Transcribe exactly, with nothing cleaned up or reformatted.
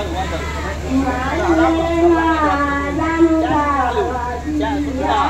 Hãy subscribe cho kênh Ghiền Mì Gõ để không bỏ lỡ những video hấp dẫn.